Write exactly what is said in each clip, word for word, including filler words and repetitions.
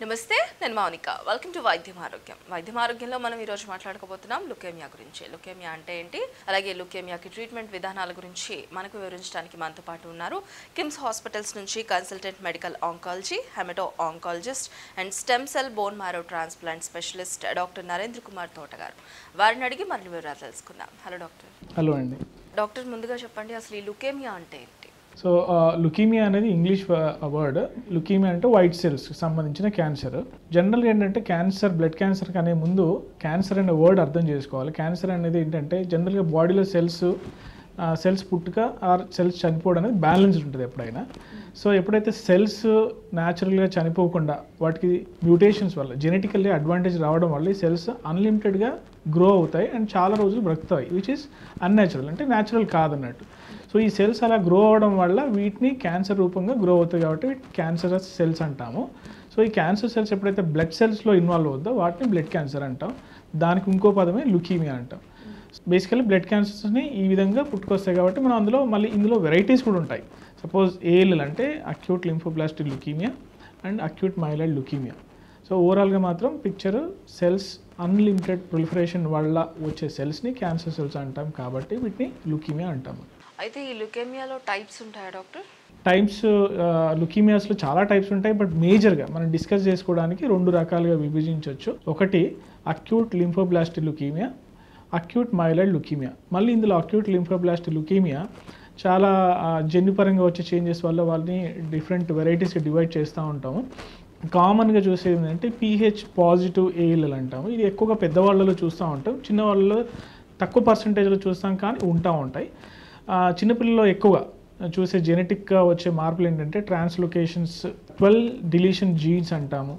నమస్తే నేను Mounika welcome to వైద్యం ఆరోగ్యం వైద్యం ఆరోగ్యంలో మనం ఈ రోజు మాట్లాడుకోబోతున్నాం లుకేమియా గురించి లుకేమియా అంటే ఏంటి అలాగే లుకేమియాకి ట్రీట్మెంట్ విధానాల గురించి మనకు వివరించడానికి మనతో పాటు ఉన్నారు కిమ్స్ హాస్పిటల్స్ నుంచి consultant medical oncology haemato oncologist and stem cell bone marrow transplant specialist doctor Narendra Kumar తోటగారు వారిని అడిగి మరిన్ని వివరాలు తెలుసుకుందాం హలో డాక్టర్ హలో అండి డాక్టర్ ముందుగా చెప్పండి అసలు ఈ లుకేమియా అంటే ఏంటి సో లుకీమియా అనేది ఇంగ్లీష్ వర్డ్ లుకీమియా అంటే వైట్ సెల్స్కి సంబంధించిన క్యాన్సర్ జనరల్గా ఏంటంటే క్యాన్సర్ బ్లడ్ క్యాన్సర్ అనే ముందు క్యాన్సర్ అనే వర్డ్ అర్థం చేసుకోవాలి క్యాన్సర్ అనేది ఏంటంటే జనరల్గా బాడీలో సెల్స్ సెల్స్ పుట్టుక ఆర్ సెల్స్ చనిపోవడం అనేది బ్యాలెన్స్ ఉంటుంది ఎప్పుడైనా సో ఎప్పుడైతే సెల్స్ న్యాచురల్గా చనిపోకుండా వాటికి మ్యూటేషన్స్ వల్ల జెనెటికల్లీ అడ్వాంటేజ్ రావడం వల్ల ఈ సెల్స్ అన్లిమిటెడ్గా గ్రో అవుతాయి అండ్ చాలా రోజులు బ్రతుకుతాయి విచ్ ఇస్ అన్యాచురల్ అంటే న్యాచురల్ కాదన్నట్టు సో ఈ సెల్స్ అలా గ్రో అవడం వల్ల వీటిని క్యాన్సర్ రూపంగా గ్రో అవుతాయి కాబట్టి క్యాన్సరస్ సెల్స్ అంటాము సో ఈ క్యాన్సర్ సెల్స్ ఎప్పుడైతే బ్లడ్ సెల్స్లో ఇన్వాల్వ్ అవుతుందో వాటిని బ్లడ్ క్యాన్సర్ అంటాం దానికి ఇంకో పదమే లుకీమియా అంటాం బేసికల్లీ బ్లడ్ క్యాన్సర్స్ని ఈ విధంగా పుట్టుకొస్తాయి కాబట్టి మనం అందులో మళ్ళీ ఇందులో వెరైటీస్ కూడా ఉంటాయి సపోజ్ ఏఎల్ అంటే acute lymphoblastic leukaemia and acute myeloid leukaemia so ఓవరాల్గా మాత్రం పిక్చర్ సెల్స్ అన్లిమిటెడ్ ప్రొలిఫరేషన్ వల్ల వచ్చే సెల్స్ని క్యాన్సర్ సెల్స్ అంటాం కాబట్టి వీటిని లుకీమియా అంటాము అయితే ఈ లుకేమియాలో టైప్స్ ఉంటాయా డాక్టర్ టైప్స్ లుకీమియాస్లో చాలా టైప్స్ ఉంటాయి బట్ మేజర్గా మనం డిస్కస్ చేసుకోవడానికి రెండు రకాలుగా విభజించవచ్చు ఒకటి acute lymphoblastic leukaemia acute myeloid leukaemia మళ్ళీ ఇందులో అక్యూట్ లింఫోబ్లాస్టిక్ లుకీమియా చాలా జన్యుపరంగా వచ్చే చేంజెస్ వల్ల వాళ్ళని డిఫరెంట్ వెరైటీస్గా డివైడ్ చేస్తూ ఉంటాము కామన్గా చూసేది ఏంటంటే పీహెచ్ పాజిటివ్ ఏఎల్ఎల్ అంటాము ఇది ఎక్కువగా పెద్దవాళ్ళలో చూస్తూ ఉంటాం చిన్న వాళ్ళలో తక్కువ పర్సంటేజ్లో చూస్తాం కానీ ఉంటా ఉంటాయి చిన్నపిల్లల్లో ఎక్కువగా చూసే జెనెటిక్గా వచ్చే మార్పులు ఏంటంటే ట్రాన్స్లోకేషన్స్ ట్వెల్వ్ డిలీషన్ జీన్స్ అంటాము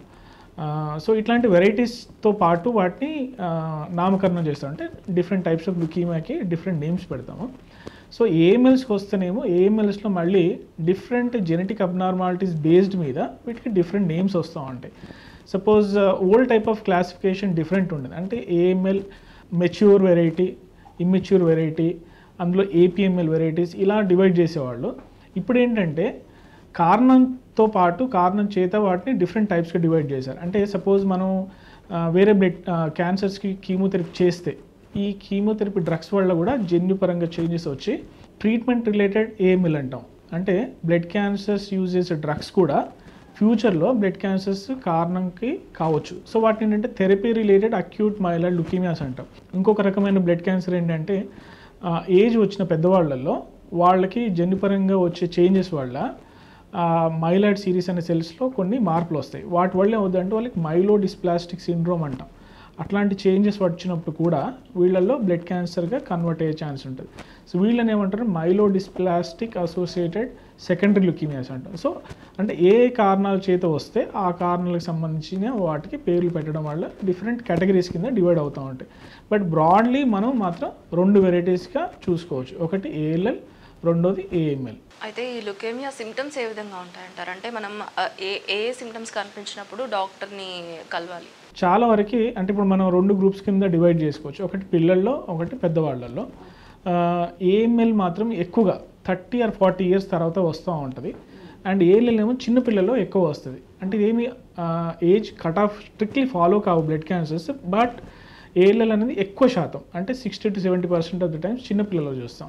సో ఇట్లాంటి వెరైటీస్తో పాటు వాటిని నామకరణం చేస్తాం అంటే డిఫరెంట్ టైప్స్ ఆఫ్ లుకీమియాకి డిఫరెంట్ నేమ్స్ పెడతాము సో ఏఎంఎల్స్కి వస్తేనేమో ఏఎంఎల్స్లో మళ్ళీ డిఫరెంట్ జెనెటిక్ అబ్నార్మాలిటీస్ బేస్డ్ మీద వీటికి డిఫరెంట్ నేమ్స్ వస్తూ ఉంటాయి suppose old type of classification different ఉండేది అంటే AML mature variety immature variety అందులో ఏపీఎంఎల్ వెరైటీస్ ఇలా డివైడ్ చేసేవాళ్ళు ఇప్పుడు ఏంటంటే కారణంతో పాటు కారణం చేత వాటిని డిఫరెంట్ టైప్స్గా డివైడ్ చేశారు అంటే సపోజ్ మనం వేరే బ్లడ్ క్యాన్సర్స్కి కీమోథెరపీ చేస్తే ఈ కీమోథెరపీ డ్రగ్స్ వల్ల కూడా జన్యుపరంగా చేంజెస్ వచ్చి ట్రీట్మెంట్ రిలేటెడ్ ఏఎంఎల్ అంటాం అంటే బ్లడ్ క్యాన్సర్స్ యూజ్ చేసే డ్రగ్స్ కూడా ఫ్యూచర్లో బ్లడ్ క్యాన్సర్స్ కారణంకి కావచ్చు సో వాటిని ఏంటంటే therapy related acute myeloid leukaemias అంటాం ఇంకొక రకమైన బ్లడ్ క్యాన్సర్ ఏంటంటే ఏజ్ వచ్చిన పెద్దవాళ్ళల్లో వాళ్ళకి జన్యుపరంగా వచ్చే చేంజెస్ వల్ల మైలాయిడ్ సిరీస్ అనే సెల్స్లో కొన్ని మార్పులు వస్తాయి వాటి వల్ల ఏమవుతుందంటే వాళ్ళకి మైలోడిస్ప్లాస్టిక్ సిండ్రోమ్ అంటాం అట్లాంటి చేంజెస్ వచ్చినప్పుడు కూడా వీళ్ళల్లో బ్లడ్ క్యాన్సర్గా కన్వర్ట్ అయ్యే ఛాన్స్ ఉంటుంది సో వీళ్ళని ఏమంటారు మైలోడిస్ప్లాస్టిక్ అసోసియేటెడ్ సెకండరీ లుకీమియాస్ అంటాం సో అంటే ఏ కారణాల చేత వస్తే ఆ కారణాలకు సంబంధించిన వాటికి పేర్లు పెట్టడం వల్ల డిఫరెంట్ కేటగిరీస్ కింద డివైడ్ అవుతూ ఉంటాయి బట్ బ్రాడ్లీ మనం మాత్రం రెండు వెరైటీస్గా చూసుకోవచ్చు ఒకటి ఏఎల్ఎల్ రెండోది ఏఎంఎల్ అయితే ఈ లుకేమియా సిమ్టమ్స్ ఏ విధంగా ఉంటాయంటారు అంటే మనం ఏ ఏ సిమ్టమ్స్ కనిపించినప్పుడు డాక్టర్ని కలవాలి చాలా వరకు అంటే ఇప్పుడు మనం రెండు గ్రూప్స్ కింద డివైడ్ చేసుకోవచ్చు ఒకటి పిల్లల్లో ఒకటి పెద్దవాళ్ళల్లో ఏఎంఎల్ మాత్రం ఎక్కువగా థర్టీ ఆర్ ఫార్టీ ఇయర్స్ తర్వాత వస్తూ ఉంటుంది అండ్ ఏఎల్ఎల్ ఏమో చిన్నపిల్లల్లో ఎక్కువ వస్తుంది అంటే ఇదేమి age cut off strictly follow కావు బ్లడ్ క్యాన్సర్స్ బట్ ఏఎల్ఎల్ అనేది ఎక్కువ శాతం అంటే sixty to seventy percent of the times చిన్నపిల్లల్లో చూస్తాం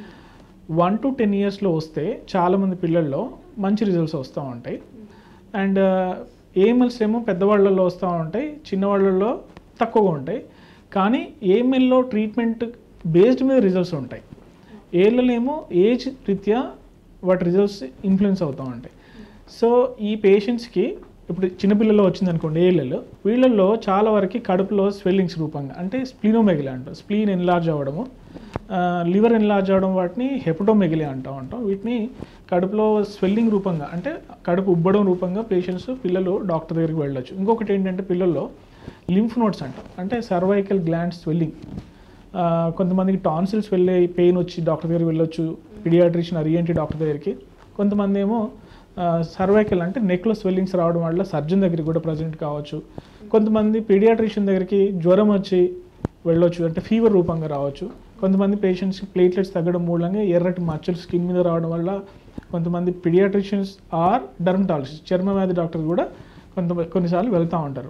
వన్ టు టెన్ ఇయర్స్లో వస్తే చాలామంది పిల్లల్లో మంచి రిజల్ట్స్ వస్తూ ఉంటాయి అండ్ ఏఎంఎల్స్ ఏమో పెద్దవాళ్ళల్లో వస్తూ ఉంటాయి చిన్నవాళ్ళల్లో తక్కువగా ఉంటాయి కానీ ఏఎంఎల్లో ట్రీట్మెంట్ బేస్డ్ మీద రిజల్ట్స్ ఉంటాయి ఏఎల్ఎల్ ఏమో ఏజ్ రీత్యా వాటి రిజల్ట్స్ ఇన్ఫ్లుయెన్స్ అవుతూ ఉంటాయి సో ఈ పేషెంట్స్కి ఇప్పుడు చిన్నపిల్లల్లో వచ్చింది అనుకోండి ఏఎల్ఎల్ వీళ్ళల్లో చాలా వరకు కడుపులో స్వెల్లింగ్స్ రూపంగా అంటే స్ప్లీనోమెగలి అంటాం స్ప్లీన్ ఎన్లార్జ్ అవ్వడము లివర్ ఎన్లార్జ్ అవ్వడం వాటిని హెపటోమెగలి అంటూ ఉంటాం వీటిని కడుపులో స్వెల్లింగ్ రూపంగా అంటే కడుపు ఉబ్బడం రూపంగా పేషెంట్స్ పిల్లలు డాక్టర్ దగ్గరికి వెళ్ళొచ్చు ఇంకొకటి ఏంటంటే పిల్లల్లో లింఫ్ నోడ్స్ అంటాం అంటే సర్వైకల్ గ్లాండ్ స్వెల్లింగ్ కొంతమందికి టాన్సిల్స్ వెళ్ళే పెయిన్ వచ్చి డాక్టర్ దగ్గరికి వెళ్ళొచ్చు పిడియాట్రిషియన్ ఆర్ఈఎన్టీ డాక్టర్ దగ్గరికి కొంతమంది ఏమో సర్వైకల్ అంటే నెక్లో స్వెల్లింగ్స్ రావడం వల్ల సర్జన్ దగ్గరికి కూడా ప్రజెంట్ కావచ్చు కొంతమంది పీడియాట్రిషియన్ దగ్గరికి జ్వరం వచ్చి వెళ్ళొచ్చు అంటే ఫీవర్ రూపంగా రావచ్చు కొంతమంది పేషెంట్స్కి ప్లేట్లెట్స్ తగ్గడం మూలంగా ఎర్రటి మచ్చలు స్కిన్ మీద రావడం వల్ల కొంతమంది పీడియాట్రిషియన్స్ ఆర్ డర్మటాలజిస్ట్ చర్మ వ్యాధి డాక్టర్ కూడా కొంత కొన్నిసార్లు వెళ్తూ ఉంటారు.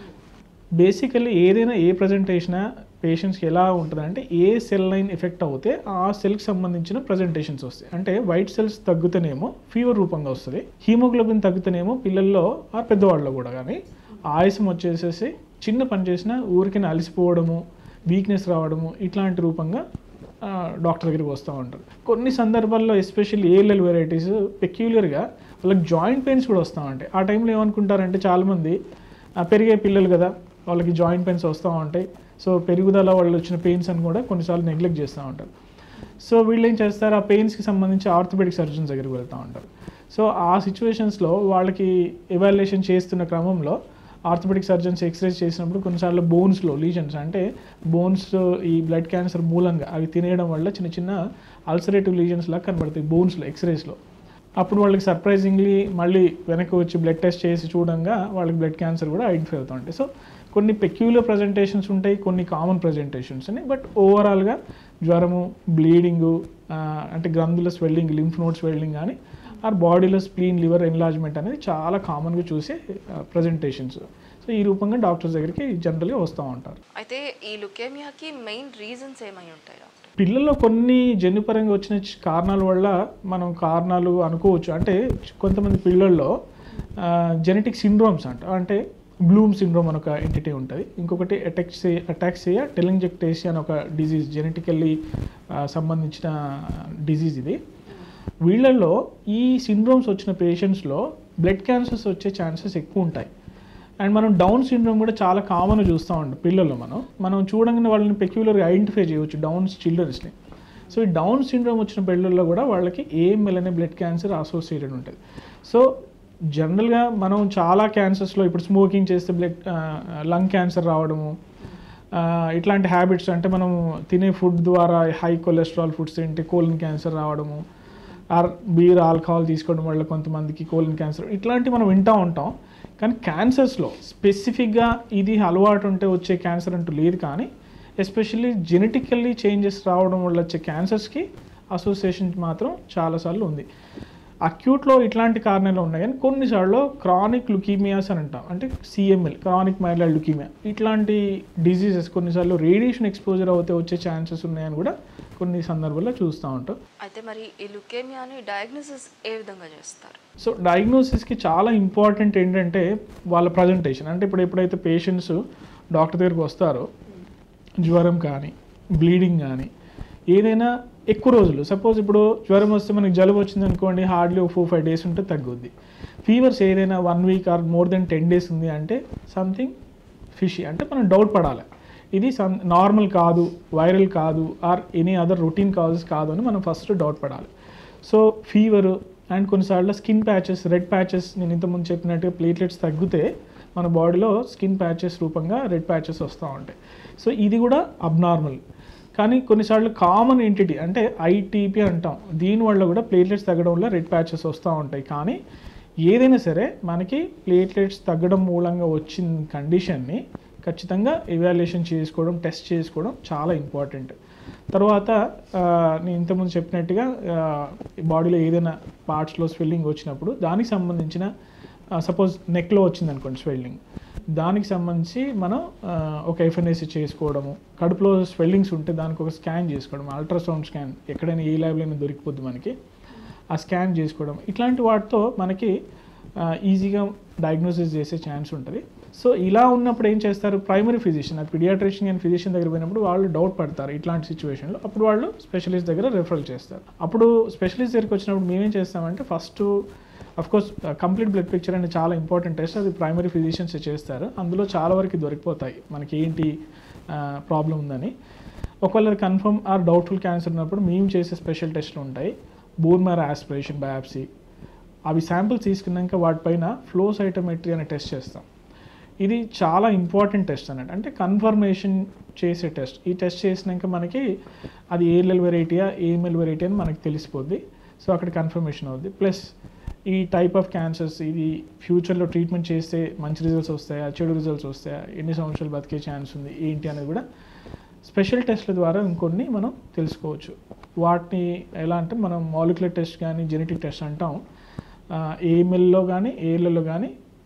బేసికల్లీ ఏదైనా ఏ ప్రజెంటేషన్ పేషెంట్స్కి ఎలా ఉంటుందంటే ఏ సెల్ లైన్ ఎఫెక్ట్ అవుతే ఆ సెల్కి సంబంధించిన ప్రజెంటేషన్స్ వస్తాయి. అంటే వైట్ సెల్స్ తగ్గుతేనేమో ఫీవర్ రూపంగా వస్తుంది, హీమోగ్లోబిన్ తగ్గుతేనేమో పిల్లల్లో ఆ పెద్దవాళ్ళలో కూడా కానీ ఆయాసం వచ్చేసేసి చిన్న పని చేసినా ఊరికైనా అలసిపోవడము, వీక్నెస్ రావడము ఇట్లాంటి రూపంగా డాక్టర్ దగ్గరికి వస్తూ ఉంటారు. కొన్ని సందర్భాల్లో ఎస్పెషల్లీ ఏఎల్ఎల్ వెరైటీస్ పెక్యులర్గా వాళ్ళకి జాయింట్ పెయిన్స్ కూడా వస్తూ ఉంటాయి. ఆ టైంలో ఏమనుకుంటారంటే చాలామంది పెరిగే పిల్లలు కదా వాళ్ళకి జాయింట్ పెయిన్స్ వస్తూ ఉంటాయి, సో పెరుగుదల వాళ్ళు వచ్చిన పెయిన్స్ అని కూడా కొన్నిసార్లు నెగ్లెక్ట్ చేస్తూ ఉంటారు. సో వీళ్ళు ఏం చేస్తారు, ఆ పెయిన్స్కి సంబంధించి ఆర్థోపెడిక్ సర్జన్స్ దగ్గరికి వెళ్తూ ఉంటారు. సో ఆ సిచ్యువేషన్స్లో వాళ్ళకి ఎవాల్యుయేషన్ చేస్తున్న క్రమంలో ఆర్థోపెడిక్ సర్జన్స్ ఎక్స్రేస్ చేసినప్పుడు కొన్నిసార్లు బోన్స్లో లీజన్స్ అంటే బోన్స్ ఈ బ్లడ్ క్యాన్సర్ మూలంగా అవి తినేయడం వల్ల చిన్న చిన్న అల్సరేటివ్ లీజన్స్ లాగా కనబడతాయి బోన్స్లో ఎక్స్రేస్లో. అప్పుడు వాళ్ళకి సర్ప్రైజింగ్లీ మళ్ళీ వెనక్కి వచ్చి బ్లడ్ టెస్ట్ చేసి చూడంగా వాళ్ళకి బ్లడ్ క్యాన్సర్ కూడా ఐడెంటిఫై అవుతూ ఉంటాయి. సో కొన్ని పెక్యులర్ ప్రజెంటేషన్స్ ఉంటాయి, కొన్ని కామన్ ప్రజెంటేషన్స్ అని. బట్ ఓవరాల్గా జ్వరము, బ్లీడింగు, అంటే గ్రంథుల స్వెల్లింగ్, లింఫ్ నోడ్ స్వెల్లింగ్ కానీ ఆర్ బాడీలో స్ప్లీన్, లివర్ ఎన్లార్జ్మెంట్ అనేది చాలా కామన్గా చూసే ప్రజెంటేషన్స్. సో ఈ రూపంగా డాక్టర్స్ దగ్గరికి జనరల్గా వస్తూ ఉంటారు. అయితే ఈ లుకేమియాకి మెయిన్ రీజన్స్ ఏమై ఉంటాయి డాక్టర్? పిల్లల్లో కొన్ని జన్యుపరంగా వచ్చిన కారణాల వల్ల మనం కారణాలు అనుకోవచ్చు. అంటే కొంతమంది పిల్లల్లో జెనెటిక్ సిండ్రోమ్స్ అంట, అంటే బ్లూమ్ సిండ్రోమ్ అని ఒక ఎంటిటీ ఉంటుంది, ఇంకొకటి అటాక్సే అటాక్సియా టెలింజెక్టేసియా అని ఒక డిజీజ్, జెనెటికల్లీ సంబంధించిన డిజీజ్ ఇది. వీళ్ళల్లో ఈ సిండ్రోమ్స్ వచ్చిన పేషెంట్స్లో బ్లడ్ క్యాన్సర్స్ వచ్చే ఛాన్సెస్ ఎక్కువ ఉంటాయి. అండ్ మనం డౌన్ సిండ్రోమ్ కూడా చాలా కామన్గా చూస్తూ ఉంటాం పిల్లల్లో. మనం మనం చూడంగానే వాళ్ళని పెక్యులర్గా ఐడెంటిఫై చేయవచ్చు డౌన్స్ చిల్డ్రన్స్ని. సో ఈ డౌన్ సిండ్రోమ్ వచ్చిన పిల్లల్లో కూడా వాళ్ళకి ఏఎంఎల్ అనే బ్లడ్ క్యాన్సర్ అసోసియేటెడ్ ఉంటుంది. సో జనరల్గా మనం చాలా క్యాన్సర్స్లో ఇప్పుడు స్మోకింగ్ చేస్తే బ్లడ్ లంగ్ క్యాన్సర్ రావడము, ఇట్లాంటి హ్యాబిట్స్ అంటే మనం తినే ఫుడ్ ద్వారా హై కొలెస్ట్రాల్ ఫుడ్స్ తింటే కోలన్ క్యాన్సర్ రావడము, ఆర్ బీర్ ఆల్కహాల్ తీసుకోవడం వల్ల కొంతమందికి కోలన్ క్యాన్సర్, ఇట్లాంటివి మనం వింటూ ఉంటాం. కానీ క్యాన్సర్స్లో స్పెసిఫిక్గా ఇది అలవాటు ఉంటే వచ్చే క్యాన్సర్ అంటూ లేదు. కానీ ఎస్పెషల్లీ జెనెటికల్లీ చేంజెస్ రావడం వల్ల వచ్చే క్యాన్సర్స్కి అసోసియేషన్ మాత్రం చాలాసార్లు ఉంది. అక్యూట్లో ఇట్లాంటి కారణాలు ఉన్నాయి, కానీ కొన్నిసార్లు క్రానిక్ లుకీమియాస్ అని అంటాం, అంటే సిఎంఎల్ క్రానిక్ మైలాయిడ్ లుకీమియా, ఇట్లాంటి డిజీజెస్ కొన్నిసార్లు రేడియేషన్ ఎక్స్పోజర్ అవుతే వచ్చే ఛాన్సెస్ ఉన్నాయని కూడా కొన్ని సందర్భాల్లో చూస్తూ ఉంటాం. అయితే మరి ఈ లుకేమియాని డయాగ్నోసిస్ ఏ విధంగా చేస్తారు? సో డయాగ్నోసిస్కి చాలా ఇంపార్టెంట్ ఏంటంటే వాళ్ళ ప్రజెంటేషన్. అంటే ఇప్పుడు ఎప్పుడైతే పేషెంట్స్ డాక్టర్ దగ్గరికి వస్తారో జ్వరం కానీ బ్లీడింగ్ కానీ ఏదైనా ఎక్కువ రోజులు, సపోజ్ ఇప్పుడు జ్వరం వస్తే మనకి జలుబు వచ్చింది అనుకోండి, హార్డ్లీ ఒక ఫోర్ ఫైవ్ డేస్ ఉంటే తగ్గుద్ది. ఫీవర్స్ ఏదైనా one week or more than ten days ఉంది అంటే సంథింగ్ ఫిషీ, అంటే మనం డౌట్ పడాలి ఇది సమ్ నార్మల్ కాదు, వైరల్ కాదు, or any other routine causes కాదు అని మనం ఫస్ట్ డౌట్ పడాలి. సో ఫీవరు అండ్ కొన్నిసార్లు స్కిన్ ప్యాచెస్, రెడ్ ప్యాచెస్, నేను ఇంతకుముందు చెప్పినట్టుగా ప్లేట్లెట్స్ తగ్గితే మన బాడీలో స్కిన్ ప్యాచెస్ రూపంగా రెడ్ ప్యాచెస్ వస్తూ ఉంటాయి. సో ఇది కూడా అబ్నార్మల్. కానీ కొన్నిసార్లు కామన్ ఎంటిటీ అంటే ఐటీపీ అంటాం, దీనివల్ల కూడా ప్లేట్లెట్స్ తగ్గడం వల్ల రెడ్ ప్యాచెస్ వస్తూ ఉంటాయి. కానీ ఏదైనా సరే మనకి ప్లేట్లెట్స్ తగ్గడం మూలంగా వచ్చిన కండిషన్ని ఖచ్చితంగా ఎవాల్యుయేషన్ చేసుకోవడం, టెస్ట్ చేసుకోవడం చాలా ఇంపార్టెంట్. తర్వాత నేను ఇంతకుముందు చెప్పినట్టుగా బాడీలో ఏదైనా పార్ట్స్లో స్వెల్లింగ్ వచ్చినప్పుడు దానికి సంబంధించిన, సపోజ్ నెక్లో వచ్చింది అనుకోండి స్వెల్లింగ్, దానికి సంబంధించి మనం ఒక ఎఫ్ఎన్ఏసి చేసుకోవడము, కడుపులో స్వెల్లింగ్స్ ఉంటే దానికి ఒక స్కాన్ చేసుకోవడం, అల్ట్రాసౌండ్ స్కాన్ ఎక్కడైనా ఏ ల్యాబ్లో దొరికిపోద్ది మనకి, ఆ స్కాన్ చేసుకోవడం, ఇట్లాంటి వాటితో మనకి ఈజీగా డయాగ్నోసిస్ చేసే ఛాన్స్ ఉంటుంది. సో ఇలా ఉన్నప్పుడు ఏం చేస్తారు, primary physician, paediatrician and physician దగ్గర పోయినప్పుడు వాళ్ళు డౌట్ పడతారు ఇట్లాంటి సిచ్యువేషన్లో, అప్పుడు వాళ్ళు స్పెషలిస్ట్ దగ్గర రెఫరల్ చేస్తారు. అప్పుడు స్పెషలిస్ట్ దగ్గరికి వచ్చినప్పుడు మేమేం చేస్తామంటే first of course complete blood picture అనేది చాలా ఇంపార్టెంట్ టెస్ట్, అది ప్రైమరీ ఫిజిషియన్స్ చేస్తారు. అందులో చాలా వరకు దొరికిపోతాయి మనకి ఏంటి ప్రాబ్లం ఉందని. ఒకవేళ అది కన్ఫర్మ్ ఆర్ డౌట్ఫుల్ క్యాన్సర్ ఉన్నప్పుడు మేము చేసే స్పెషల్ టెస్ట్లు ఉంటాయి, బోన్ మ్యారో ఆస్పిరేషన్, బయాప్సీ. అవి శాంపిల్స్ తీసుకున్నాక వాటిపైన ఫ్లో సైటోమెట్రీ అనే టెస్ట్ చేస్తాం. ఇది చాలా ఇంపార్టెంట్ టెస్ట్ అన్నట్టు, అంటే కన్ఫర్మేషన్ చేసే టెస్ట్. ఈ టెస్ట్ చేసినాక మనకి అది ఏఎల్ఎల్ వెరైటీయా ఏఎంఎల్ వెరైటీ అని మనకి తెలిసిపోద్ది. సో అక్కడ కన్ఫర్మేషన్ అవుద్ది. ప్లస్ ఈ టైప్ ఆఫ్ క్యాన్సర్స్ ఇది ఫ్యూచర్లో ట్రీట్మెంట్ చేస్తే మంచి రిజల్ట్స్ వస్తాయా, చెడు రిజల్ట్స్ వస్తాయా, ఎన్ని సంవత్సరాలు బతికే ఛాన్స్ ఉంది ఏంటి అనేది కూడా స్పెషల్ టెస్ట్ల ద్వారా ఇంకొన్ని మనం తెలుసుకోవచ్చు. వాటిని ఎలా అంటే మనం మాలిక్యులర్ టెస్ట్ కానీ జెనెటిక్ టెస్ట్ అంటాం, ఏఎంఎల్లో కానీ ఏఎల్ఎల్లో కానీ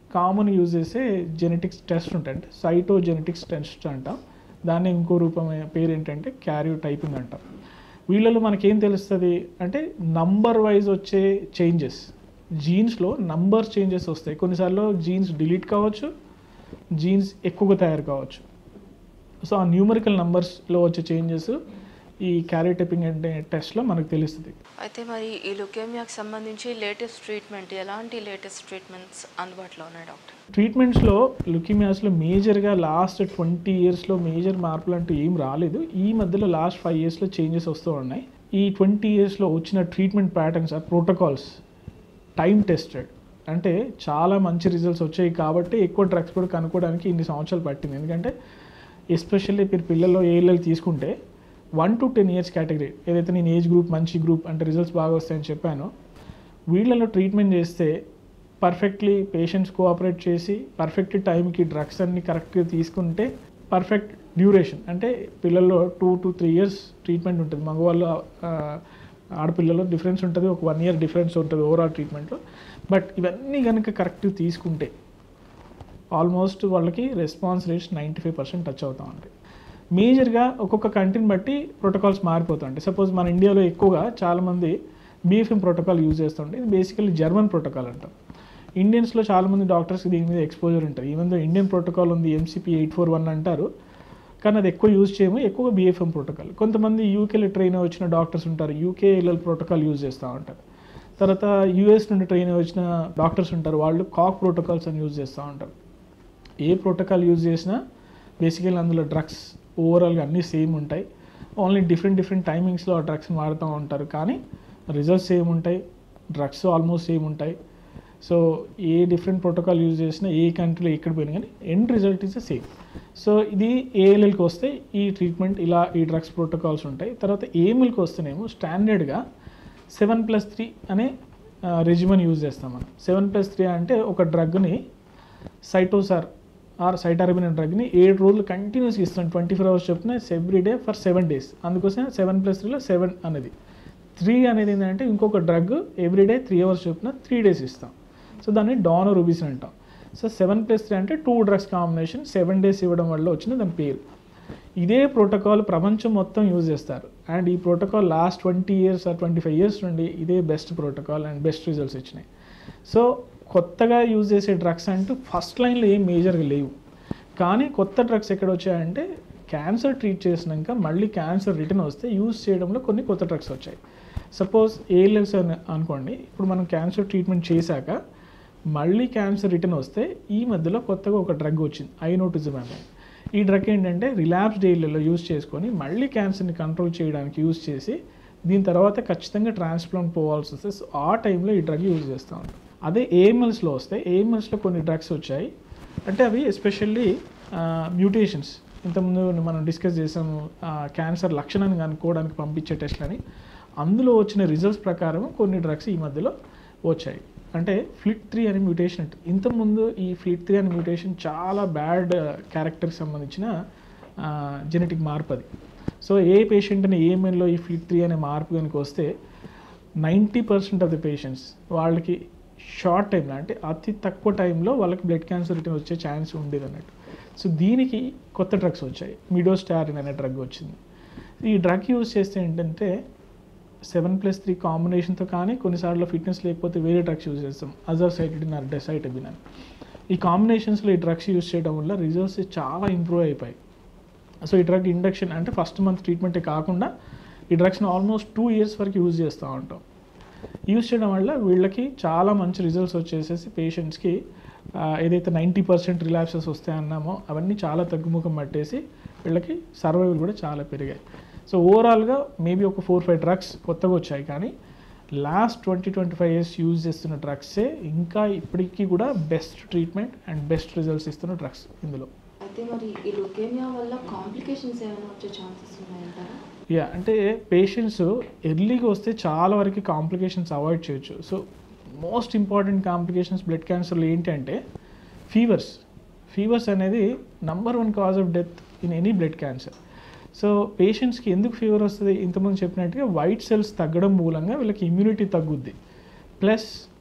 కామన్ యూజ్ చేసే జెనెటిక్స్ టెస్ట్ ఉంటాయి, అంటే సైటోజెనెటిక్స్ టెస్ట్ అంటాం. దాన్ని ఇంకో రూపం పేరు ఏంటంటే క్యారియో టైపింగ్ అంటాం. వీళ్ళలో మనకేం తెలుస్తుంది అంటే నంబర్ వైజ్ వచ్చే చేంజెస్, జీన్స్లో నంబర్ చేంజెస్ వస్తాయి. కొన్నిసార్లు జీన్స్ డిలీట్ కావచ్చు, జీన్స్ ఎక్కువగా తయారు కావచ్చు. సో ఆ న్యూమరికల్ నంబర్స్లో వచ్చే చేంజెస్ ఈ క్యారియో టైపింగ్ అంటే టెస్ట్లో మనకు తెలుస్తుంది. అయితే మరి ఈ లుకేమియాకి సంబంధించి లేటెస్ట్ ట్రీట్మెంట్, ఎలాంటి లేటెస్ట్ ట్రీట్మెంట్స్ అందుబాటులో ఉన్నాయి డాక్టర్? ట్రీట్మెంట్స్లో లుకీమియాస్లో మేజర్గా లాస్ట్ ట్వంటీ ఇయర్స్లో మేజర్ మార్పులు అంటూ ఏం రాలేదు. ఈ మధ్యలో లాస్ట్ ఫైవ్ ఇయర్స్లో చేంజెస్ వస్తూ ఉన్నాయి. ఈ ట్వంటీ ఇయర్స్లో వచ్చిన ట్రీట్మెంట్ ప్యాటర్న్స్, ఆ ప్రోటోకాల్స్ టైం టెస్టెడ్, అంటే చాలా మంచి రిజల్ట్స్ వచ్చాయి కాబట్టి ఎక్కువ డ్రగ్స్ కూడా కనుక్కోవడానికి ఇన్ని సంవత్సరాలు పట్టింది. ఎందుకంటే ఎస్పెషల్లీ మీరు పిల్లల్లో ఏఎల్ఎల్ తీసుకుంటే one to ten years category, ఏదైతే నేను ఏజ్ గ్రూప్ మంచి గ్రూప్ అంటే రిజల్ట్స్ బాగా వస్తాయని చెప్పానో, వీళ్ళలో ట్రీట్మెంట్ చేస్తే పర్ఫెక్ట్లీ పేషెంట్స్ కోఆపరేట్ చేసి పర్ఫెక్ట్ టైంకి డ్రగ్స్ అన్ని కరెక్ట్గా తీసుకుంటే పర్ఫెక్ట్ డ్యూరేషన్, అంటే పిల్లల్లో two to three years treatment ఉంటుంది. మగవాళ్ళు ఆడపిల్లల్లో డిఫరెన్స్ ఉంటుంది, ఒక వన్ ఇయర్ డిఫరెన్స్ ఉంటుంది ఓవరాల్ ట్రీట్మెంట్లో. బట్ ఇవన్నీ కనుక కరెక్ట్గా తీసుకుంటే ఆల్మోస్ట్ వాళ్ళకి response rates ninety five percent touch అవుతూ ఉంటాయి. మేజర్గా ఒక్కొక్క కంట్రీని బట్టి ప్రోటోకాల్స్ మారిపోతుంటాయి. సపోజ్ మన ఇండియాలో ఎక్కువగా చాలామంది బీఎఫ్ఎం ప్రోటోకాల్ యూజ్ చేస్తుంటే, ఇది బేసికలీ జర్మన్ ప్రోటోకాల్ అంటాం. ఇండియన్స్లో చాలామంది డాక్టర్స్కి దీని మీద ఎక్స్పోజర్ ఉంటుంది. ఈవెన్ దో ఇండియన్ ప్రోటోకాల్ ఉంది, ఎంసీపీ ఎయిట్ ఫోర్ వన్ అంటారు, కానీ అది ఎక్కువ యూజ్ చేయము, ఎక్కువగా బీఎఫ్ఎం ప్రోటోకాల్. కొంతమంది యూకేలో ట్రైన్ వచ్చిన డాక్టర్స్ ఉంటారు, యూకేఎల్ఎల్ ప్రోటోకాల్ యూజ్ చేస్తూ ఉంటారు. తర్వాత యూఎస్ నుండి ట్రైన్ వచ్చిన డాక్టర్స్ ఉంటారు, వాళ్ళు కాక్ ప్రోటోకాల్స్ అని యూజ్ చేస్తూ ఉంటారు. ఏ ప్రోటోకాల్ యూజ్ చేసినా బేసికలీ అందులో డ్రగ్స్ ఓవరాల్గా అన్నీ సేమ్ ఉంటాయి. ఓన్లీ డిఫరెంట్ డిఫరెంట్ టైమింగ్స్లో ఆ డ్రగ్స్ వాడుతూ ఉంటారు, కానీ రిజల్ట్స్ సేమ్ ఉంటాయి, డ్రగ్స్ ఆల్మోస్ట్ సేమ్ ఉంటాయి. సో ఏ డిఫరెంట్ ప్రోటోకాల్ యూజ్ చేసినా ఏ కంట్రీలో ఎక్కడ పోయినా కానీ end result is the same. So ఇది ఏఎల్ఎల్కి వస్తే ఈ ట్రీట్మెంట్ ఇలా ఈ డ్రగ్స్ ప్రోటోకాల్స్ ఉంటాయి. తర్వాత ఏఎంఎల్కి వస్తేనేమో స్టాండర్డ్గా సెవెన్ ప్లస్ త్రీ అనే రెజిమన్ యూజ్ చేస్తాం మనం. సెవెన్ ప్లస్ త్రీ అంటే ఒక డ్రగ్ని సైటోసార్ ఆర్ సైటారబిన్ అనే డ్రగ్ని ఏడు రోజులు కంటిన్యూస్గా ఇస్తాం, ట్వంటీ ఫోర్ అవర్స్ చెప్తున్నా every day for seven days. అందుకోసం సెవెన్ ప్లస్ త్రీలో సెవెన్ అనేది. త్రీ అనేది ఏంటంటే ఇంకొక drug every day three hours చెప్తున్నా త్రీ డేస్ ఇస్తాం. సో దాన్ని డానోరుబిసిన్ అంటాం. సో సెవెన్ ప్లస్ త్రీ అంటే two drugs combination seven days ఇవ్వడం వల్ల వచ్చిన దాని పేరు. ఇదే ప్రోటోకాల్ ప్రపంచం మొత్తం యూజ్ చేస్తారు. అండ్ ఈ protocol last twenty years or twenty five years నుండి ఇదే best protocol and best results ఇచ్చినాయి. సో కొత్తగా యూజ్ చేసే డ్రగ్స్ అంటూ ఫస్ట్ లైన్లో ఏం మేజర్గా లేవు. కానీ కొత్త డ్రగ్స్ ఎక్కడ వచ్చాయంటే క్యాన్సర్ ట్రీట్ చేసినాక మళ్ళీ క్యాన్సర్ రిటర్న్ వస్తే యూజ్ చేయడంలో కొన్ని కొత్త డ్రగ్స్ వచ్చాయి. సపోజ్ ఏఎల్ఎల్స్ అని అనుకోండి, ఇప్పుడు మనం క్యాన్సర్ ట్రీట్మెంట్ చేశాక మళ్ళీ క్యాన్సర్ రిటర్న్ వస్తే ఈ మధ్యలో కొత్తగా ఒక డ్రగ్ వచ్చింది, ఐనోటిజుమాబ్. ఈ డ్రగ్ ఏంటంటే రిలాప్స్డ్ ఏఎల్ఎల్లో యూజ్ చేసుకొని మళ్ళీ క్యాన్సర్ని కంట్రోల్ చేయడానికి యూజ్ చేసి దీని తర్వాత ఖచ్చితంగా ట్రాన్స్ప్లాంట్ పోవాల్సి వస్తే సో ఆ టైంలో ఈ డ్రగ్ యూజ్ చేస్తూ ఉంటాం. అదే ఏఎంఎల్స్లో వస్తే ఏఎంఎల్స్లో కొన్ని డ్రగ్స్ వచ్చాయి, అంటే అవి ఎస్పెషల్లీ మ్యూటేషన్స్. ఇంతకుముందు మనం డిస్కస్ చేసాము క్యాన్సర్ లక్షణాన్ని కనుక్కోవడానికి పంపించే టెస్ట్లని. అందులో వచ్చిన రిజల్ట్స్ ప్రకారం కొన్ని డ్రగ్స్ ఈ మధ్యలో వచ్చాయి. అంటే ఫ్లిట్ త్రీ అనే మ్యూటేషన్ అంటే ఇంతకుముందు ఈ ఫ్లిట్ త్రీ అనే మ్యూటేషన్ చాలా బ్యాడ్ క్యారెక్టర్కి సంబంధించిన జెనెటిక్ మార్పు అది. సో ఏ పేషెంట్ అని ఏఎంఎల్లో ఈ ఫ్లిట్ త్రీ అనే మార్పు కనుక వస్తే ninety percent of the patients వాళ్ళకి షార్ట్ టైంలో అంటే అతి తక్కువ టైంలో వాళ్ళకి బ్లడ్ క్యాన్సర్ రిటర్న్ వచ్చే ఛాన్స్ ఉండేది అన్నట్టు. సో దీనికి కొత్త డ్రగ్స్ వచ్చాయి, మిడోస్టారిన్ అనే డ్రగ్ వచ్చింది. ఈ డ్రగ్ యూజ్ చేస్తే ఏంటంటే సెవెన్ ప్లస్ త్రీ కాంబినేషన్తో, కానీ కొన్నిసార్లు ఫిట్నెస్ లేకపోతే వేరే డ్రగ్స్ యూజ్ చేస్తాం, అజర్సైటిడిన్ ఆర్ డెసైటబిన్ అని. ఈ కాంబినేషన్స్లో ఈ డ్రగ్స్ యూజ్ చేయడం వల్ల రిజల్ట్స్ చాలా ఇంప్రూవ్ అయిపోయాయి. సో ఈ డ్రగ్ ఇండక్షన్ అంటే ఫస్ట్ మంత్ ట్రీట్మెంటే కాకుండా ఈ డ్రగ్స్ని ఆల్మోస్ట్ టూ ఇయర్స్ వరకు యూజ్ చేస్తూ ఉంటాం. యూజ్ చేయడం వల్ల వీళ్ళకి చాలా మంచి రిజల్ట్స్ వచ్చేసేసి పేషెంట్స్కి ఏదైతే నైంటీ పర్సెంట్ రిలాప్సెస్ వస్తాయన్నామో అవన్నీ చాలా తగ్గుముఖం పట్టేసి వీళ్ళకి సర్వైవల్ కూడా చాలా పెరిగాయి. సో ఓవరాల్గా మేబీ ఒక ఫోర్ ఫైవ్ డ్రగ్స్ కొత్తగా వచ్చాయి, కానీ last twenty twenty five years use చేస్తున్న డ్రగ్సే ఇంకా ఇప్పటికీ కూడా best treatment and best results ఇస్తున్న డ్రగ్స్ ఇందులో. అయితే మరి ఈ లుకేమియా వల్ల కాంప్లికేషన్స్ ఏమైనా వచ్చే ఛాన్సెస్ ఉన్నాయంటారా? యా, అంటే పేషెంట్స్ ఎర్లీగా వస్తే చాలా వరకు కాంప్లికేషన్స్ అవాయిడ్ చేయొచ్చు. So most important complications blood క్యాన్సర్లో ఏంటంటే ఫీవర్స్. ఫీవర్స్ అనేది number one cause of death in any blood cancer. So పేషెంట్స్కి ఎందుకు ఫీవర్ వస్తుంది, ఇంతకుముందు చెప్పినట్టుగా వైట్ సెల్స్ తగ్గడం మూలంగా వీళ్ళకి ఇమ్యూనిటీ తగ్గుద్ది, ప్లస్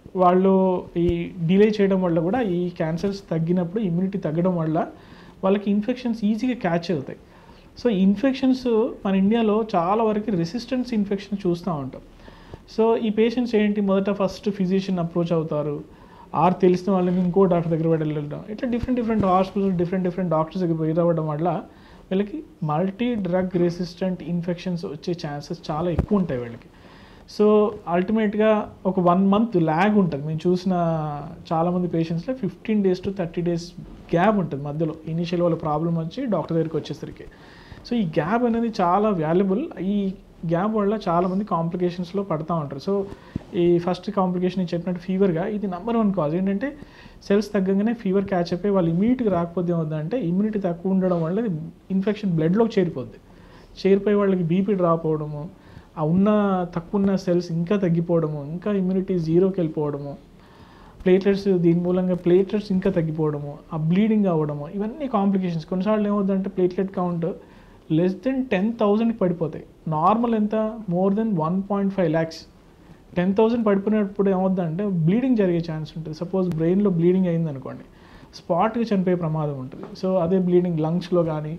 వాళ్ళు ఈ డిలే చేయడం వల్ల కూడా ఈ క్యాన్సర్స్ తగ్గినప్పుడు ఇమ్యూనిటీ తగ్గడం వల్ల వాళ్ళకి ఇన్ఫెక్షన్స్ ఈజీగా క్యాచ్ అవుతాయి. సో ఇన్ఫెక్షన్స్ మన ఇండియాలో చాలా వరకు రెసిస్టెన్స్ ఇన్ఫెక్షన్ చూస్తూ ఉంటాం. సో ఈ పేషెంట్స్ ఏంటి, మొదట ఫస్ట్ ఫిజిషియన్ అప్రోచ్ అవుతారు, ఆర్ తెలిసిన వాళ్ళని ఇంకో డాక్టర్ దగ్గర వెళ్ళడం, ఇట్లా different different hospitals different different doctors దగ్గర పోయి రావడం వల్ల వీళ్ళకి మల్టీ డ్రగ్ రెసిస్టెంట్ ఇన్ఫెక్షన్స్ వచ్చే ఛాన్సెస్ చాలా ఎక్కువ ఉంటాయి వీళ్ళకి. సో అల్టిమేట్గా ఒక వన్ మంత్ ల్యాగ్ ఉంటుంది. మేము చూసిన చాలామంది పేషెంట్స్లో fifteen days to thirty days gap ఉంటుంది మధ్యలో, ఇనీషియల్ వాళ్ళ ప్రాబ్లం వచ్చి డాక్టర్ దగ్గరికి వచ్చేసరికి. సో ఈ గ్యాప్ అనేది చాలా వాల్యుబుల్. ఈ గ్యాప్ వల్ల చాలామంది కాంప్లికేషన్స్లో పడుతూ ఉంటారు. సో ఈ ఫస్ట్ కాంప్లికేషన్ చెప్పినట్టు ఫీవర్గా ఇది నెంబర్ వన్ కాజ్ ఏంటంటే సెల్స్ తగ్గగానే ఫీవర్ క్యాచ్ అయిపోయి వాళ్ళు ఇమ్యూనిటీకి రాకపోతే ఏమవుతుందంటే ఇమ్యూనిటీ తక్కువ ఉండడం వల్ల ఇన్ఫెక్షన్ బ్లడ్లోకి చేరిపోద్ది. చేరిపోయి వాళ్ళకి బీపీ డ్రాప్ అవ్వడము, ఆ ఉన్న తక్కువ ఉన్న సెల్స్ ఇంకా తగ్గిపోవడము, ఇంకా ఇమ్యూనిటీ జీరోకి వెళ్ళిపోవడము, ప్లేట్లెట్స్ దీని మూలంగా ప్లేట్లెట్స్ ఇంకా తగ్గిపోవడము, ఆ బ్లీడింగ్ అవ్వడము, ఇవన్నీ కాంప్లికేషన్స్. కొన్నిసార్లు ఏమవుతుందంటే platelet count less than ten థౌజండ్కి పడిపోతాయి. నార్మల్ ఎంత, more than one point five lakhs. Ten thousand పడిపోయినప్పుడు ఏమవుతుందంటే బ్లీడింగ్ జరిగే ఛాన్స్ ఉంటుంది. సపోజ్ బ్రెయిన్లో బ్లీడింగ్ అయింది అనుకోండి, స్పాట్గా చనిపోయే ప్రమాదం ఉంటుంది. సో అదే బ్లీడింగ్ లంగ్స్లో కానీ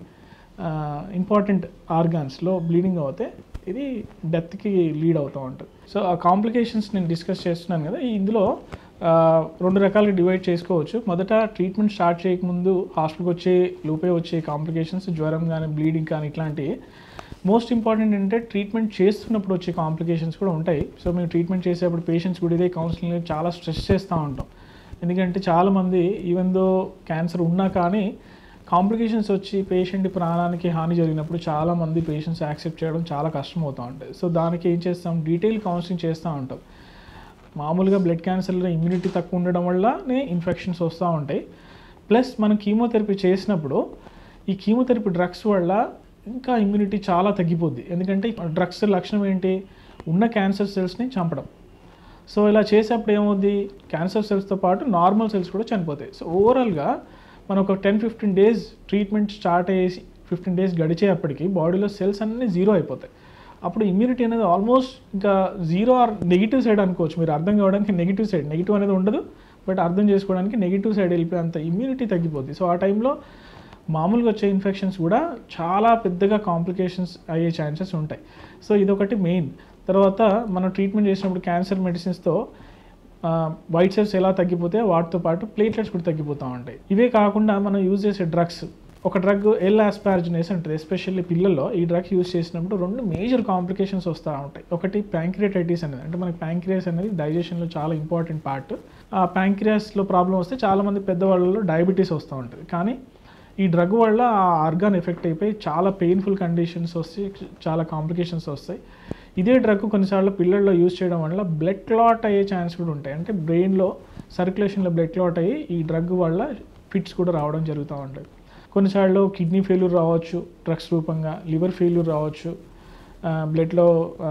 ఇంపార్టెంట్ ఆర్గాన్స్లో బ్లీడింగ్ అవుతే ఇది డెత్కి లీడ్ అవుతూ ఉంటుంది. సో ఆ కాంప్లికేషన్స్ నేను డిస్కస్ చేస్తున్నాను కదా, ఇందులో రెండు రకాలుగా డివైడ్ చేసుకోవచ్చు. మొదట ట్రీట్మెంట్ స్టార్ట్ చేయకముందు హాస్పిటల్కి వచ్చే లోపే వచ్చే కాంప్లికేషన్స్, జ్వరం కానీ బ్లీడింగ్ కానీ ఇట్లాంటివి. మోస్ట్ ఇంపార్టెంట్ ఏంటంటే ట్రీట్మెంట్ చేస్తున్నప్పుడు వచ్చే కాంప్లికేషన్స్ కూడా ఉంటాయి. సో మేము ట్రీట్మెంట్ చేసేప్పుడు పేషెంట్స్ కూడా ఇదే కౌన్సిలింగ్ చాలా స్ట్రెస్ చేస్తూ ఉంటాం. ఎందుకంటే చాలామంది ఈవెన్ దో క్యాన్సర్ ఉన్నా కానీ కాంప్లికేషన్స్ వచ్చి పేషెంట్ ప్రాణానికి హాని జరిగినప్పుడు చాలామంది పేషెంట్స్ యాక్సెప్ట్ చేయడం చాలా కష్టం అవుతూ ఉంటుంది. సో దానికి ఏం చేస్తాం, డీటెయిల్ కౌన్సిలింగ్ చేస్తూ ఉంటాం. మామూలుగా బ్లడ్ క్యాన్సర్లో ఇమ్యూనిటీ తక్కువ ఉండడం వల్లనే ఇన్ఫెక్షన్స్ వస్తూ ఉంటాయి. ప్లస్ మనం కీమోథెరపీ చేసినప్పుడు ఈ కీమోథెరపీ డ్రగ్స్ వల్ల ఇంకా ఇమ్యూనిటీ చాలా తగ్గిపోద్ది. ఎందుకంటే డ్రగ్స్ లక్షణం ఏంటి, ఉన్న క్యాన్సర్ సెల్స్ని చంపడం. సో ఇలా చేసేప్పుడు ఏమవుద్ది, క్యాన్సర్ సెల్స్తో పాటు నార్మల్ సెల్స్ కూడా చనిపోతాయి. సో ఓవరాల్గా మనం ఒక ten fifteen days treatment start అయ్యేసి ఫిఫ్టీన్ డేస్ గడిచేపటికి బాడీలో సెల్స్ అన్నీ జీరో అయిపోతాయి. అప్పుడు ఇమ్యూనిటీ అనేది ఆల్మోస్ట్ ఇంకా జీరో ఆర్ నెగిటివ్ సైడ్ అనుకోవచ్చు. మీరు అర్థం కావడానికి నెగిటివ్ సైడ్, నెగిటివ్ అనేది ఉండదు బట్ అర్థం చేసుకోవడానికి నెగిటివ్ సైడ్ వెళ్ళిపోయేంత ఇమ్యూనిటీ తగ్గిపోద్ది. సో ఆ టైంలో మామూలుగా వచ్చే ఇన్ఫెక్షన్స్ కూడా చాలా పెద్దగా కాంప్లికేషన్స్ అయ్యే ఛాన్సెస్ ఉంటాయి. సో ఇదొకటి మెయిన్. తర్వాత మనం ట్రీట్మెంట్ చేసినప్పుడు క్యాన్సర్ మెడిసిన్స్తో వైట్ సెల్స్ ఎలా తగ్గిపోతే వాటితో పాటు ప్లేట్లెట్స్ కూడా తగ్గిపోతూ ఉంటాయి. ఇవే కాకుండా మనం యూజ్ చేసే డ్రగ్స్, ఒక డ్రగ్ ఎల్ ఆస్పార్జినేస్ ఉంటుంది. ఎస్పెషల్లీ పిల్లల్లో ఈ డ్రగ్ యూజ్ చేసినప్పుడు రెండు మేజర్ కాంప్లికేషన్స్ వస్తూ ఉంటాయి. ఒకటి ప్యాంక్రియాటైటిస్ అనేది, అంటే మనకి ప్యాంక్రియాస్ అనేది డైజెషన్లో చాలా ఇంపార్టెంట్ పార్ట్. ఆ ప్యాంక్రియాస్లో ప్రాబ్లం వస్తే చాలామంది పెద్దవాళ్ళలో డయాబెటీస్ వస్తూ ఉంటుంది. కానీ ఈ డ్రగ్ వల్ల ఆ ఆర్గాన్ ఎఫెక్ట్ అయిపోయి చాలా పెయిన్ఫుల్ కండిషన్స్ వస్తాయి, చాలా కాంప్లికేషన్స్ వస్తాయి. ఇదే డ్రగ్ కొన్నిసార్లు పిల్లల్లో యూజ్ చేయడం వల్ల బ్లడ్ క్లాట్ అయ్యే ఛాన్స్ కూడా ఉంటాయి. అంటే బ్రెయిన్లో సర్క్యులేషన్లో బ్లడ్ క్లాట్ అయ్యి ఈ డ్రగ్ వల్ల ఫిట్స్ కూడా రావడం జరుగుతూ ఉంటాయి. కొన్నిసార్లు కిడ్నీ ఫెయిల్యూర్ రావచ్చు డ్రగ్స్ రూపంగా, లివర్ ఫెయిల్యూర్ రావచ్చు. బ్లడ్లో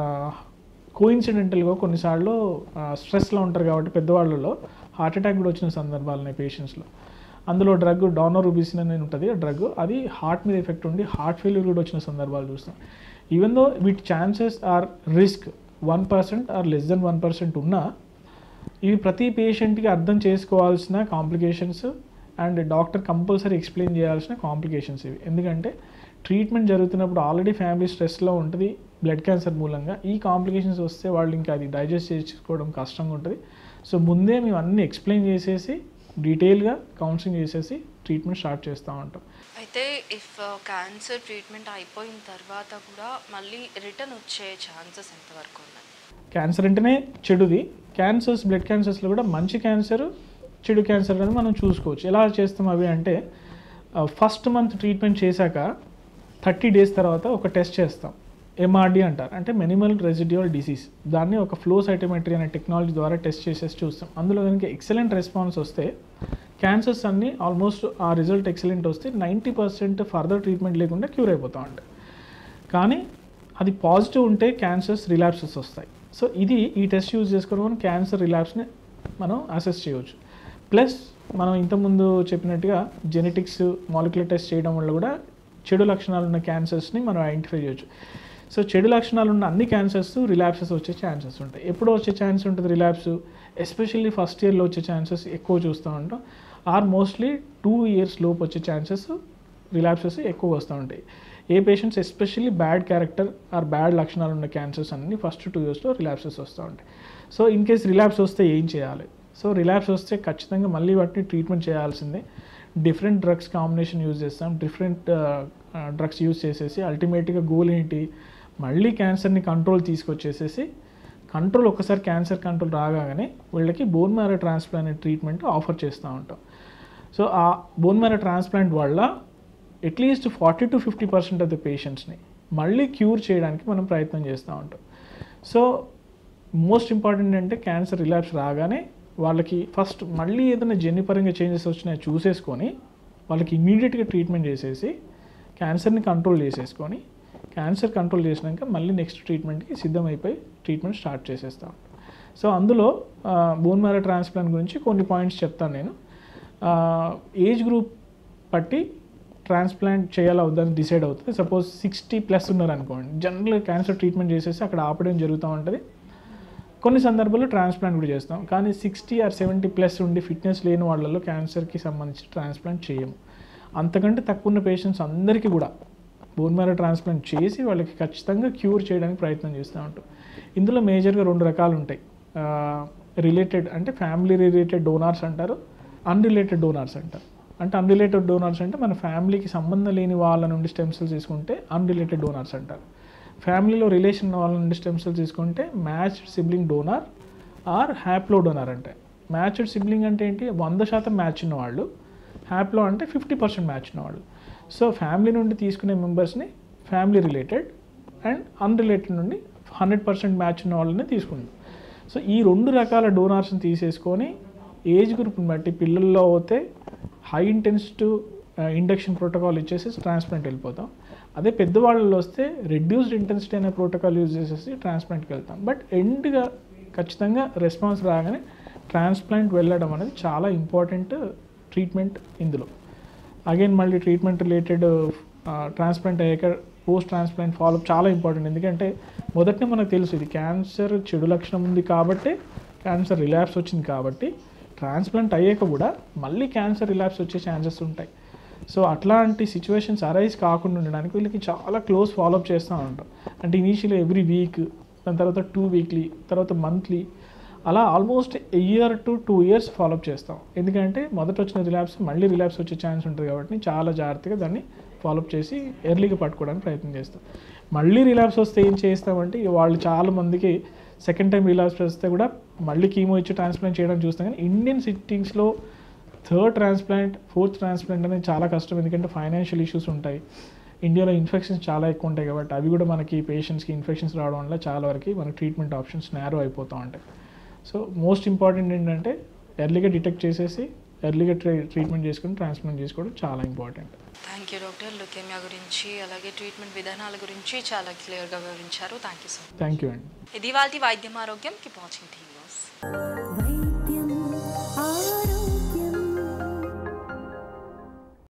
కోఇన్సిడెంటల్గా కొన్నిసార్లు స్ట్రెస్లో ఉంటారు కాబట్టి పెద్దవాళ్ళలో హార్ట్ అటాక్ కూడా వచ్చిన సందర్భాలు ఉన్నాయి పేషెంట్స్లో. అందులో డ్రగ్ డానోరుబిసిన్ అనేది ఉంటుంది, ఆ డ్రగ్ అది హార్ట్ మీద ఎఫెక్ట్ ఉండి హార్ట్ ఫెయిల్యూర్ కూడా వచ్చిన సందర్భాలు చూస్తాం. ఈవెన్ దో వీటి chances or risk one percent or less than one percent ఉన్నా ఇవి ప్రతి పేషెంట్కి అర్థం చేసుకోవాల్సిన complications and doctor compulsory explain చేయాల్సిన కాంప్లికేషన్స్ ఇవి. ఎందుకంటే ట్రీట్మెంట్ జరుగుతున్నప్పుడు ఆల్రెడీ ఫ్యామిలీ స్ట్రెస్లో ఉంటుంది బ్లడ్ క్యాన్సర్ మూలంగా. ఈ కాంప్లికేషన్స్ వస్తే వాళ్ళు ఇంకా అది డైజెస్ట్ చేసుకోవడం కష్టంగా ఉంటుంది. సో ముందే మేము అన్నీ ఎక్స్ప్లెయిన్ చేసేసి డీటెయిల్గా కౌన్సిలింగ్ చేసేసి ట్రీట్మెంట్ స్టార్ట్ చేస్తూ ఉంటాం. అయితే ఇఫ్ క్యాన్సర్ ట్రీట్మెంట్ అయిపోయిన తర్వాత కూడా మళ్ళీ రిటర్న్ వచ్చే ఛాన్సెస్ ఎంతవరకు ఉన్నాయి? క్యాన్సర్ అంటేనే చెడుది. క్యాన్సర్స్ బ్లడ్ క్యాన్సర్స్లో కూడా మంచి క్యాన్సర్, చెడు క్యాన్సర్ అనేది మనం చూసుకోవచ్చు. ఎలా చేస్తాం అవి అంటే, ఫస్ట్ మంత్ ట్రీట్మెంట్ చేశాక థర్టీ డేస్ తర్వాత ఒక టెస్ట్ చేస్తాం, ఎంఆర్డి అంటారు, అంటే మినిమల్ రెసిడ్యువల్ డిసీజ్. దాన్ని ఒక ఫ్లో సైటోమెట్రీ అనే టెక్నాలజీ ద్వారా టెస్ట్ చేసేసి చూస్తాం. అందులో కనుక ఎక్సలెంట్ రెస్పాన్స్ వస్తే క్యాన్సర్స్ అన్నీ ఆల్మోస్ట్ ఆ రిజల్ట్ ఎక్సలెంట్ వస్తే నైంటీ పర్సెంట్ ఫర్దర్ ట్రీట్మెంట్ లేకుండా క్యూర్ అయిపోతూ ఉంటాయి. కానీ అది పాజిటివ్ ఉంటే క్యాన్సర్స్ రిలాప్సెస్ వస్తాయి. సో ఇది ఈ టెస్ట్ యూజ్ చేసుకుని మనం క్యాన్సర్ రిలాప్స్ని మనం అసెస్ చేయవచ్చు. ప్లస్ మనం ఇంతకుముందు చెప్పినట్టుగా జెనెటిక్స్ మాలిక్యులర్ టెస్ట్ చేయడం వల్ల కూడా చెడు లక్షణాలు ఉన్న క్యాన్సర్స్ని మనం ఐడెంటిఫై చేయొచ్చు. సో చెడు లక్షణాలు ఉన్న అన్ని క్యాన్సర్స్ రిలాప్సెస్ వచ్చే ఛాన్సెస్ ఉంటాయి. ఎప్పుడో వచ్చే ఛాన్స్ ఉంటుంది రిలాప్స్, ఎస్పెషల్లీ ఫస్ట్ ఇయర్లో వచ్చే ఛాన్సెస్ ఎక్కువ చూస్తూ ఉంటాం. ఆర్ మోస్ట్లీ టూ ఇయర్స్ లోపు వచ్చే ఛాన్సెస్ రిలాప్సెస్ ఎక్కువ వస్తూ ఉంటాయి. ఏ patients especially bad character or bad లక్షణాలు ఉన్న క్యాన్సర్స్ అన్ని ఫస్ట్ టూ ఇయర్స్లో రిలాప్సెస్ వస్తూ ఉంటాయి. సో ఇన్ కేస్ రిలాప్స్ వస్తే ఏం చేయాలి? సో రిలాప్స్ వస్తే ఖచ్చితంగా మళ్ళీ వాటిని ట్రీట్మెంట్ చేయాల్సిందే. డిఫరెంట్ డ్రగ్స్ కాంబినేషన్ యూజ్ చేస్తాం, డిఫరెంట్ డ్రగ్స్ యూజ్ చేసేసి అల్టిమేట్గా గోల్ ఏంటి, మళ్ళీ క్యాన్సర్ని కంట్రోల్ తీసుకొచ్చేసేసి కంట్రోల్ ఒకసారి క్యాన్సర్ కంట్రోల్ రాగానే వీళ్ళకి bone marrow transplant treatment offer చేస్తూ ఉంటాం. సో ఆ బోన్ మ్యారో ట్రాన్స్ప్లాంట్ వల్ల at least forty to fifty percent of the పేషెంట్స్ని మళ్ళీ క్యూర్ చేయడానికి మనం ప్రయత్నం చేస్తూ ఉంటాం. సో మోస్ట్ ఇంపార్టెంట్ అంటే క్యాన్సర్ రిలాప్స్ రాగానే వాళ్ళకి ఫస్ట్ మళ్ళీ ఏదైనా జన్యుపరంగా చేంజెస్ వచ్చినాయో చూసేసుకొని వాళ్ళకి ఇమీడియట్గా ట్రీట్మెంట్ చేసేసి క్యాన్సర్ని కంట్రోల్ చేసేసుకొని క్యాన్సర్ కంట్రోల్ చేసినాక మళ్ళీ నెక్స్ట్ ట్రీట్మెంట్కి సిద్ధమైపోయి ట్రీట్మెంట్ స్టార్ట్ చేసేస్తాం. సో అందులో బోన్ మ్యారో ట్రాన్స్ప్లాంట్ గురించి కొన్ని పాయింట్స్ చెప్తాను నేను. ఏజ్ గ్రూప్ బట్టి ట్రాన్స్ప్లాంట్ చేయాలా వద్దని డిసైడ్ అవుతుంది. సపోజ్ సిక్స్టీ ప్లస్ ఉన్నారు అనుకోండి, జనరల్గా క్యాన్సర్ ట్రీట్మెంట్ చేసేసి అక్కడ ఆపడం జరుగుతూ ఉంటుంది. కొన్ని సందర్భాల్లో ట్రాన్స్ప్లాంట్ కూడా చేస్తాం. కానీ సిక్స్టీ ఆర్ సెవెంటీ ప్లస్ ఉండి ఫిట్నెస్ లేని వాళ్ళలో క్యాన్సర్కి సంబంధించి ట్రాన్స్ప్లాంట్ చేయము. అంతకంటే తక్కువ ఉన్న పేషెంట్స్ అందరికీ కూడా బోన్ మ్యారో ట్రాన్స్ప్లాంట్ చేసి వాళ్ళకి ఖచ్చితంగా క్యూర్ చేయడానికి ప్రయత్నం చేస్తూ ఉంటాం. ఇందులో మేజర్గా రెండు రకాలు ఉంటాయి. రిలేటెడ్ అంటే ఫ్యామిలీ రిలేటెడ్ డోనార్స్ అంటారు, అన్రిలేటెడ్ డోనార్స్ అంటారు. అంటే అన్రిలేటెడ్ డోనార్స్ అంటే మన ఫ్యామిలీకి సంబంధం లేని వాళ్ళ నుండి స్టెమ్ సెల్స్ తీసుకుంటే అన్రిలేటెడ్ డోనార్స్ అంటారు. ఫ్యామిలీలో రిలేషన్ వాళ్ళ నుండి స్టెమ్ సెల్స్ తీసుకుంటే matched sibling donor or haplo donor అంటే. మ్యాచ్డ్ సిబ్లింగ్ అంటే ఏంటి, వంద శాతం మ్యాచ్ ఉన్నవాళ్ళు. హ్యాప్లో అంటే ఫిఫ్టీ పర్సెంట్ మ్యాచ్ ఉన్నవాళ్ళు. సో ఫ్యామిలీ నుండి తీసుకునే మెంబర్స్ని ఫ్యామిలీ రిలేటెడ్ అండ్ అన్రిలేటెడ్ నుండి హండ్రెడ్ పర్సెంట్ మ్యాచ్ ఉన్న వాళ్ళని తీసుకుంటాం. సో ఈ రెండు రకాల డోనార్స్ని తీసేసుకొని ఏజ్ గ్రూప్ని బట్టి పిల్లల్లో పోతే హై ఇంటెన్సిటీ ఇండక్షన్ ప్రోటోకాల్ ఇచ్చేసి ట్రాన్స్ప్లాంట్ వెళ్ళిపోతాం. అదే పెద్దవాళ్ళలో వస్తే రెడ్యూస్డ్ ఇంటెన్సిటీ అనే ప్రోటోకాల్ యూజ్ చేసేసి ట్రాన్స్ప్లాంట్కి వెళ్తాం. బట్ ఎండ్గా ఖచ్చితంగా రెస్పాన్స్ రాగానే ట్రాన్స్ప్లాంట్ వెళ్ళడం అనేది చాలా ఇంపార్టెంట్ ట్రీట్మెంట్. ఇందులో అగైన్ మళ్ళీ ట్రీట్మెంట్ రిలేటెడ్ ట్రాన్స్ప్లాంట్ అయ్యాక పోస్ట్ ట్రాన్స్ప్లాంట్ ఫాలోఅప్ చాలా ఇంపార్టెంట్. ఎందుకంటే మొదటనే మనకు తెలుసు ఇది క్యాన్సర్ చెడు లక్షణం ఉంది కాబట్టి క్యాన్సర్ రిలాప్స్ వచ్చింది కాబట్టి ట్రాన్స్ప్లాంట్ అయ్యాక కూడా మళ్ళీ క్యాన్సర్ రిలాప్స్ వచ్చే ఛాన్సెస్ ఉంటాయి. సో అట్లాంటి సిచ్యువేషన్స్ అరైజ్ కాకుండా ఉండడానికి వీళ్ళకి చాలా క్లోజ్ ఫాలోఅప్ చేస్తూ ఉంటాం. అంటే ఇనీషియల్ ఎవ్రీ వీక్, దాని తర్వాత టూ వీక్లీ, తర్వాత మంత్లీ, అలా almost year to two years follow up చేస్తాం. ఎందుకంటే మొదట వచ్చిన రిలాప్స్ మళ్ళీ రిలాప్స్ వచ్చే ఛాన్స్ ఉంటుంది కాబట్టి చాలా జాగ్రత్తగా దాన్ని ఫాలోఅప్ చేసి ఎర్లీగా పట్టుకోవడానికి ప్రయత్నం చేస్తాం. మళ్ళీ రిలాప్స్ వస్తే ఏం చేస్తామంటే వాళ్ళు చాలా మందికి సెకండ్ టైం రిలాప్స్ వస్తే కూడా మళ్ళీ కీమో ఇచ్చి ట్రాన్స్ప్లాంట్ చేయడం చూస్తాం. కానీ ఇండియన్ సిట్టింగ్స్లో థర్డ్ ట్రాన్స్ప్లాంట్ ఫోర్త్ ట్రాన్స్ప్లాంట్ అనేది చాలా కష్టం. ఎందుకంటే ఫైనాన్షియల్ ఇష్యూస్ ఉంటాయి, ఇండియాలో ఇన్ఫెక్షన్స్ చాలా ఎక్కువ ఉంటాయి కాబట్టి అవి కూడా మనకి పేషెంట్స్కి ఇన్ఫెక్షన్స్ రావడం వల్ల చాలా వరకు మనకి ట్రీట్మెంట్ ఆప్షన్స్ నేరో అయిపోతూ ఉంటాయి. సో మోస్ట్ ఇంపార్టెంట్ ఏంటంటే ఎర్లీగా డిటెక్ట్ చేసేసి ఎర్లీగా ట్రీ ట్రీట్మెంట్ చేసుకుని ట్రాన్స్ప్లాంట్ చేసుకోవడం చాలా important. Thank you doctor. Leukaemia గురించి అలాగే ట్రీట్మెంట్ విధానాల గురించి చాలా క్లియర్గా వివరించారు. Thank you so much. Thank you అండి. ఇది వాళ్ళ వైద్యం ఆరోగ్యం. Keep watching T news.